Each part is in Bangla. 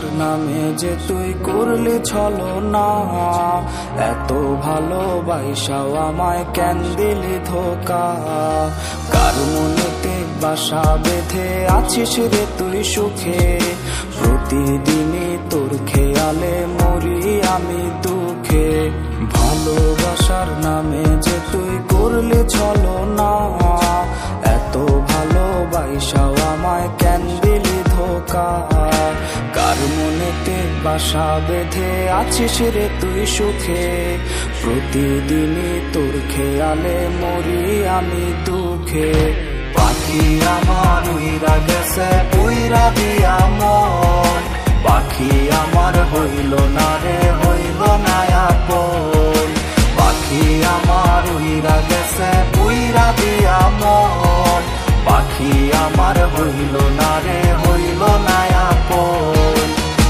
ভালোবাসার নামে যে তুই করলি ছলনা, এত ভালোবাসাও আমায় কেন দিলি ধোকা। কার মনেতে বাসা বেঁধে আছিস রে তুই সুখে, প্রতিদিনই তোর খেয়ালে মরি আমি দুঃখে। ভালোবাসার নামে যে তুই করলি ছলনা, এত ভালোবাসাও আমায় কেন দিলি ধোকা। কার মনেতে বাসা বেঁধে আছিস রে তুই সুখে, প্রতিদিনই তোর খেয়ালে মরি আমি দুঃখে। পাখি আমার উইরা গেছে উইরা দিয়া মন, পাখি আমার হইল না রে হইল না আপন। পাখি আমার উইরা গেছে উইরা দিয়া মন, পাখি আমার হইল না রে হইল না আপন।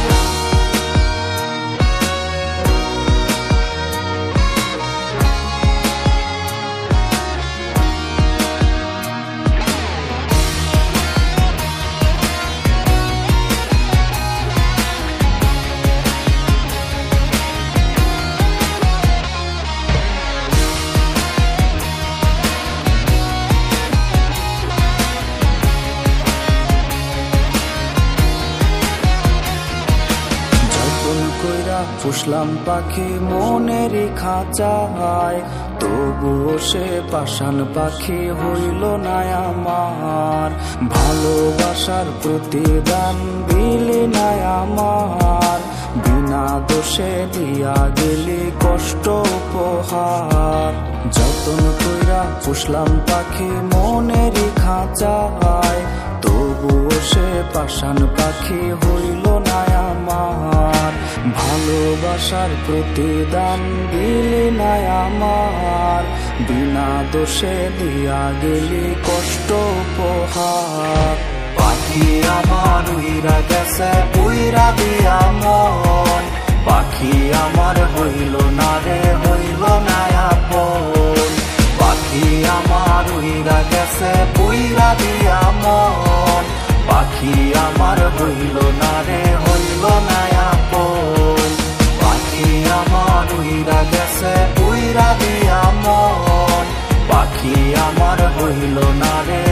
পুষলাম পাখি মনের খাঁচায়, তবুও সে পাষাণ পাখি হইল না আমার। ভালোবাসার প্রতিদান দিলি না আমার, বিনা দোষে দিয়া গেলি কষ্ট উপহার। যতন কইরা পুষলাম পাখি মনের খাঁচায়, তবুও সে পাষাণ পাখি হইল না আমার। ভালোবাসার প্রতিদান দিলি না আমার, বিনা দোষে দিয়া গেলি কষ্ট উপহার। পাখি আমার উইরা গেছে উইরা দিয়া মন, পাখি আমার হইল না রে হইল না আপন। পাখি আমার উইরা গেছে উইরা দিয়া মন, পাখি আমার হইল না রে হইল না আপন। পাখি আমার উইরা গেছে উইরা দিয়া মন, পাখি আমার হইল না রে